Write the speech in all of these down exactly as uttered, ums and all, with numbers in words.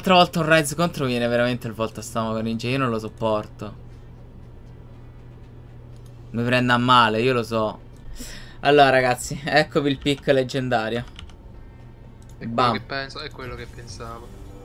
L'altra volta un Rise contro viene veramente il volta stomaco ninja. Io non lo sopporto. Mi prende a male, io lo so. Allora ragazzi, eccovi il pick leggendario. È Bam. quello che penso, è quello che pensavo.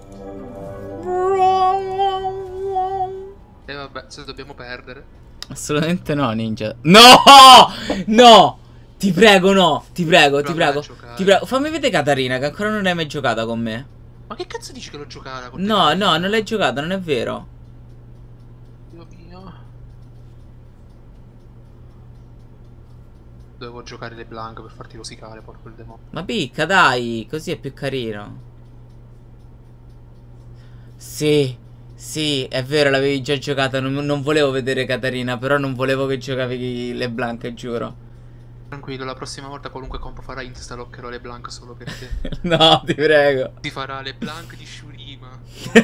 E vabbè, se dobbiamo perdere. Assolutamente no, ninja. No! No! Ti prego, no! Ti prego, ti prego. Ti prego. Fammi vedere Katarina, che ancora non l'hai mai giocata con me. Ma che cazzo dici che l'ho giocata con te? No, no, non l'hai giocata, non è vero. Dio mio. Dovevo giocare le Blanc per farti rosicare, porco il demonio. Ma picca, dai, così è più carino. Sì, sì, è vero, l'avevi già giocata. Non, non volevo vedere Katarina, però non volevo che giocavi le Blanc, giuro. Tranquillo, la prossima volta qualunque compo farà instaloccherò le Blanc solo per te. No, ti prego. Si farà le Blanc di Shurima.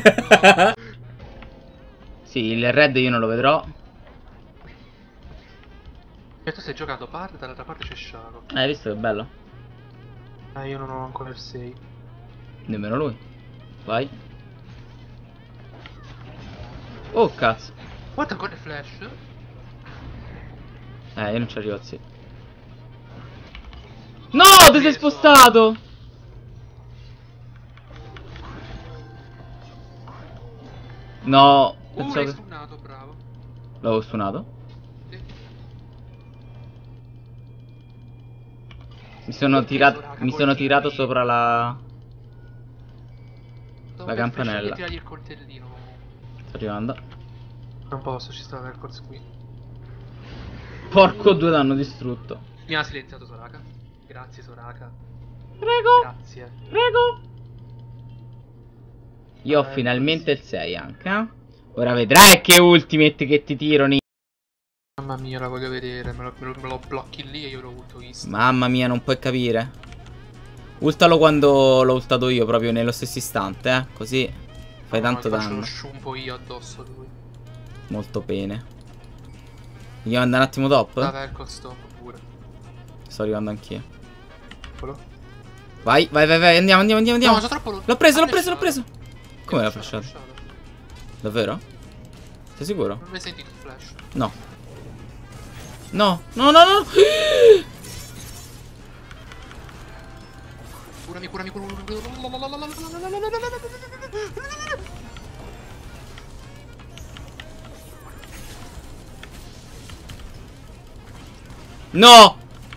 Sì, il red io non lo vedrò. E tu sei giocato parte, dall'altra parte c'è Shadow. Hai visto che bello? Eh, io non ho ancora il sei. Nemmeno lui. Vai. Oh, cazzo. Guarda ancora il flash. Eh, io non ci arrivo, sì. No, ti sei spostato! No, Uh, pensavo l'hai che... stunnato, bravo. L'avevo stunato? Sì. Mi sono Che tirato... peso, raga, Mi sono colpini. tirato sopra la... Stavo La per campanella. tirargli il coltellino. Sto arrivando. Non posso, ci sta Velcors qui. Porco due l'hanno distrutto. Mi ha silenziato Soraka. Grazie Soraka. Prego, Grazie. prego. Io ho Eh, finalmente il sei anche, eh? Ora vedrai che ultimate che ti tiro, ni- Mamma mia, la voglio vedere. Me lo, me lo, me lo blocchi lì e io l'ho ulto visto. Mamma mia, non puoi capire. Ultalo quando l'ho ultato io, proprio nello stesso istante, eh? Così fai No, no, tanto gli faccio danno. lo sciumpo io addosso a lui. Molto bene. Io andare un attimo top? Da Velcors stop pure. Sto arrivando anch'io. Eccolo. Vai, vai, vai, vai, andiamo, andiamo, andiamo, No, andiamo. sono troppo lo... L'ho preso, ha l'ho preso, l'ho flashato. preso. Come l'ha Ha flashato? flashato. Davvero? Sei sicuro? Non l'hai sentito il flash? No. No, no, no, no. Curami, curami, curami. No!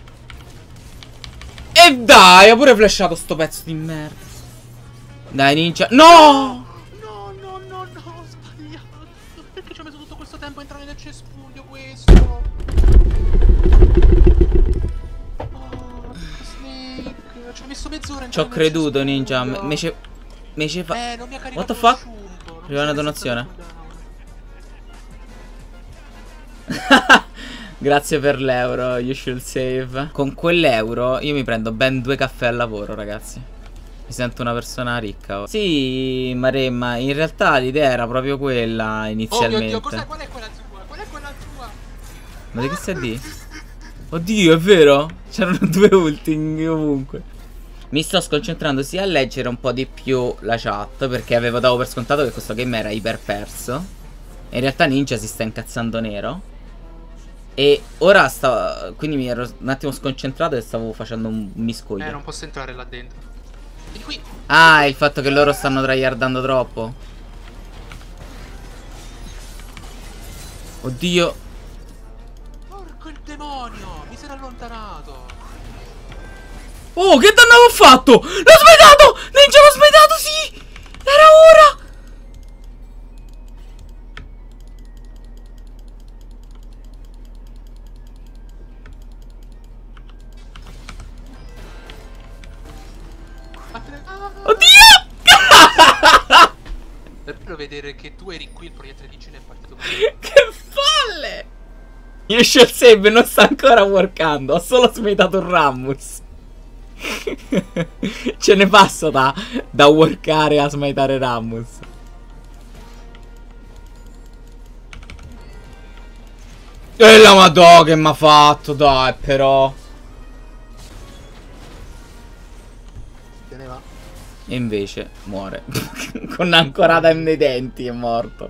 E dai, ha pure flashato sto pezzo di merda. Dai, ninja. No! No, no, no, no, ho sbagliato. Perché ci ho messo tutto questo tempo a entrare nel cespuglio questo? Oh, Snake, ci ho messo mezz'ora. Ci ho creduto, ninja. Me ce... Me ce fa... Eh, non mi ha What caricato the lo fuck? sciumpo, non Arriva una si è donazione. settato Grazie per l'euro, you should save. Con quell'euro io mi prendo ben due caffè al lavoro, ragazzi. Mi sento una persona ricca. Oh. Sì, Maremma, in realtà l'idea era proprio quella inizialmente. Oh mio Dio, cos'è? Qual è quella tua? Qual è quella tua? Ma di che stai a dire? Oddio, è vero? C'erano due ulti ovunque. Mi sto sconcentrando sia a leggere un po' di più la chat, perché avevo dato per scontato che questo game era iper perso. E in realtà Ninja si sta incazzando nero. E ora sta... Quindi mi ero un attimo sconcentrato e stavo facendo un miscoglio. Eh, non posso entrare là dentro. Vieni qui. Ah, il fatto che loro stanno tryhardando troppo. Oddio. Porco il demonio, mi si era allontanato. Oh, che danno avevo fatto? L'ho smedato! Ninja, l'ho smedato, sì! Era ora! Oddio! È bello vedere che tu eri qui, il proiettile di Cine è partito. Che folle! Io Shell Save non sta ancora workando. Ho solo smetato un Rammus. Ce ne passa da, da workare a smaitare Rammus. E la madò che mi ha fatto, dai, però. Se ne va. E invece muore. Con un'ancorata nei denti è morto.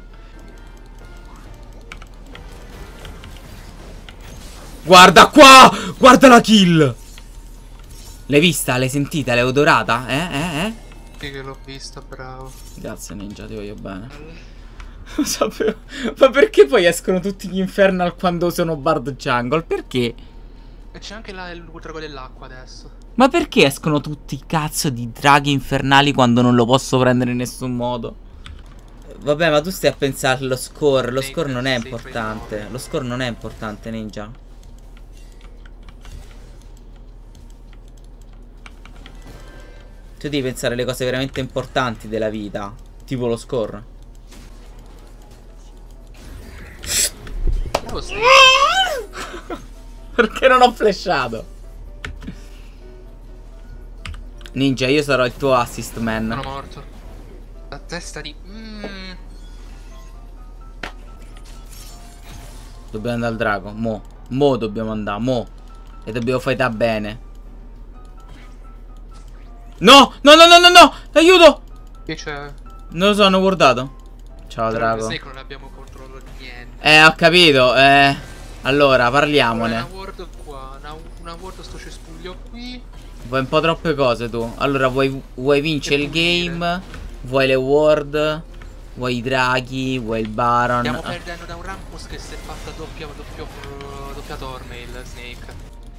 Guarda qua! Guarda la kill! L'hai vista? L'hai sentita? L'hai odorata? Eh? Eh? Eh? Sì che l'ho vista, bravo. Grazie Ninja, ti voglio bene. Lo sapevo. Ma perché poi escono tutti gli Infernal quando sono Bard Jungle? Perché? E c'è anche là il drago dell'acqua adesso. Ma perché escono tutti i cazzo di draghi infernali quando non lo posso prendere in nessun modo? Vabbè, ma tu stai a pensare allo score. Lo score non è importante. Lo score non è importante, Ninja. Tu devi pensare alle cose veramente importanti della vita. Tipo lo score. Oh, sì. Perché non ho flashato? Ninja, io sarò il tuo assist man. Sono morto. La testa di... Mm. Dobbiamo andare al drago. Mo. Mo dobbiamo andare. Mo. E dobbiamo fightare bene. No! No, no, no, no, no! Aiuto! Che c'è? Non lo so, hanno guardato. Ciao, Tra drago. Snake non abbiamo controllo di niente. Eh, ho capito. Eh. Allora, Allora, parliamone. una ward qua, una, una ward sto cespuglio qui. Vuoi un po' troppe cose tu. Allora, vuoi, vuoi vincere il game? Vuoi le ward? Vuoi i draghi? Vuoi il baron? Stiamo Ah. perdendo da un Rampus che si è fatta doppia, doppia, doppia tormail, Snake.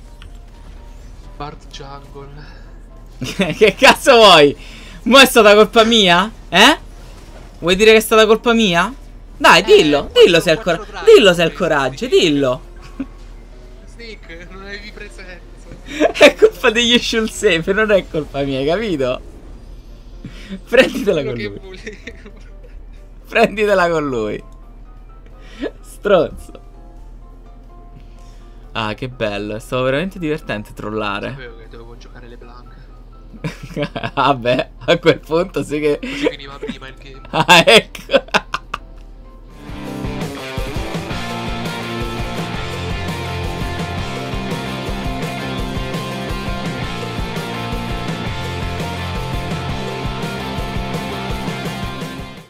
Bard Jungle. Che cazzo vuoi? Mo' è stata colpa mia? Eh? Vuoi dire che è stata colpa mia? Dai, dillo, Eh, dillo se hai il quattro coraggio. draghi, Dillo se hai il questo, coraggio, sì. dillo. Snake, non avevi presenza. È colpa degli Shulsefe, non è colpa mia, capito? Prenditela Quello con che lui. volevo. Prenditela con lui. Stronzo. Ah, che bello. È stato veramente divertente trollare. Sapevo che dovevo giocare le blanche. Vabbè, a quel punto sì che... Così finiva prima il game. Ah, ecco.